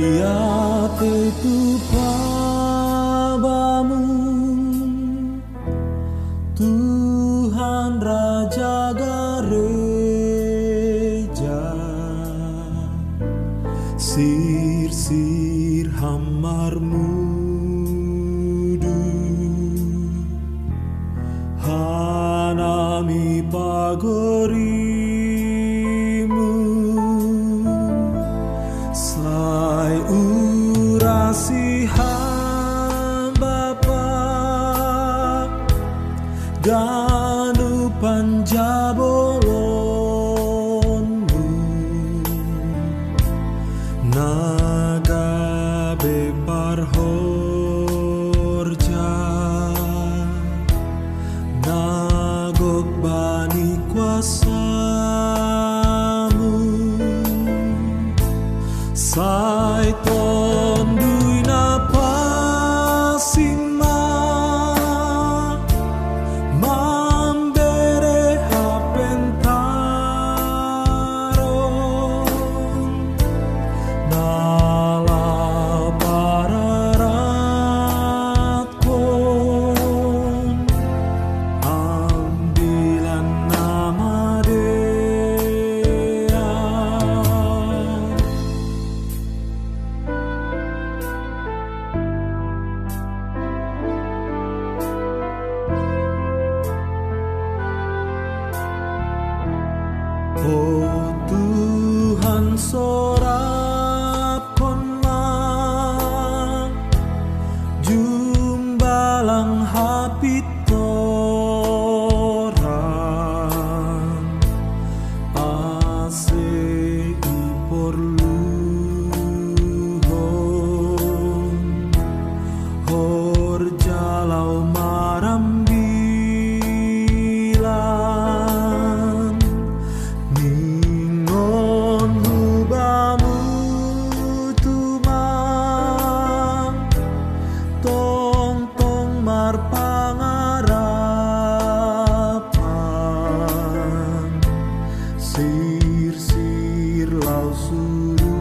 Ia tetu pabamu, Tuhan Raja Gereja, sir-sir hamar mudu, hanami pagorimu, sai urasi Bapa, ganu panjabolonmu, naga bepar horja, nagok bani kuasamu, sai tondui na pasima, mambere hapentaron, nala pararatkom, ambilan nama Dia. Oh Tuhan sorapkon ma jumbalang hapitoran ase iporluhon hor jalau marambilan ningon hubamu tumang tong-tong marpangarapan sir-sir lau suru